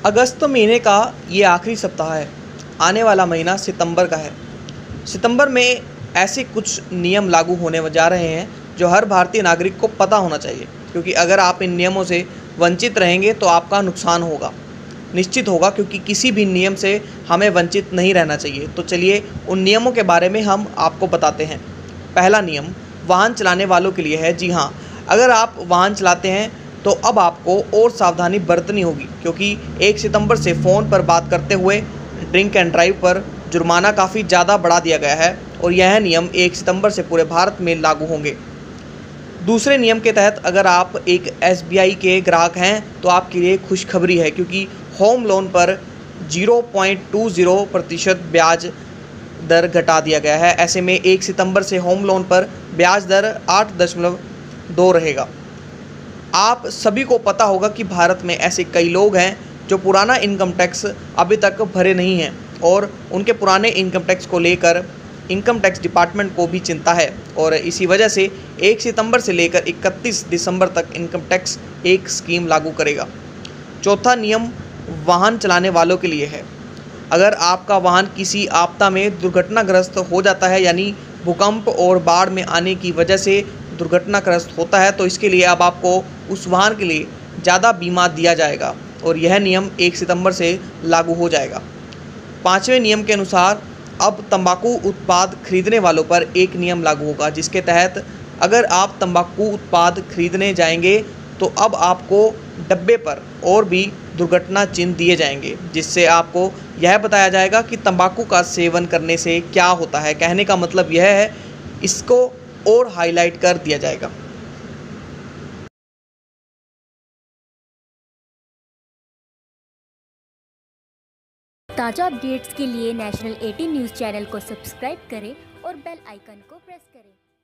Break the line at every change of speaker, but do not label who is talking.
अगस्त महीने का ये आखिरी सप्ताह है। आने वाला महीना सितंबर का है। सितंबर में ऐसे कुछ नियम लागू होने जा रहे हैं जो हर भारतीय नागरिक को पता होना चाहिए, क्योंकि अगर आप इन नियमों से वंचित रहेंगे तो आपका नुकसान होगा, निश्चित होगा, क्योंकि किसी भी नियम से हमें वंचित नहीं रहना चाहिए। तो चलिए उन नियमों के बारे में हम आपको बताते हैं। पहला नियम वाहन चलाने वालों के लिए है। जी हाँ, अगर आप वाहन चलाते हैं तो अब आपको और सावधानी बरतनी होगी, क्योंकि 1 सितंबर से फ़ोन पर बात करते हुए ड्रिंक एंड ड्राइव पर जुर्माना काफ़ी ज़्यादा बढ़ा दिया गया है और यह नियम 1 सितंबर से पूरे भारत में लागू होंगे। दूसरे नियम के तहत अगर आप एक एसबीआई के ग्राहक हैं तो आपके लिए खुशखबरी है, क्योंकि होम लोन पर 0.20% ब्याज दर घटा दिया गया है। ऐसे में 1 सितंबर से होम लोन पर ब्याज दर 8.2 रहेगा। आप सभी को पता होगा कि भारत में ऐसे कई लोग हैं जो पुराना इनकम टैक्स अभी तक भरे नहीं हैं और उनके पुराने इनकम टैक्स को लेकर इनकम टैक्स डिपार्टमेंट को भी चिंता है, और इसी वजह से 1 सितंबर से लेकर 31 दिसंबर तक इनकम टैक्स एक स्कीम लागू करेगा। चौथा नियम वाहन चलाने वालों के लिए है। अगर आपका वाहन किसी आपदा में दुर्घटनाग्रस्त हो जाता है, यानी भूकंप और बाढ़ में आने की वजह से दुर्घटनाग्रस्त होता है, तो इसके लिए अब आपको उस वाहन के लिए ज़्यादा बीमा दिया जाएगा और यह नियम 1 सितंबर से लागू हो जाएगा। पाँचवें नियम के अनुसार अब तंबाकू उत्पाद खरीदने वालों पर एक नियम लागू होगा, जिसके तहत अगर आप तंबाकू उत्पाद खरीदने जाएंगे तो अब आपको डब्बे पर और भी दुर्घटना चिन्ह दिए जाएंगे, जिससे आपको यह बताया जाएगा कि तंबाकू का सेवन करने से क्या होता है। कहने का मतलब यह है, इसको और हाईलाइट कर दिया जाएगा।
ताज़ा अपडेट्स के लिए नेशनल 18 न्यूज़ चैनल को सब्सक्राइब करें और बेल आइकन को प्रेस करें।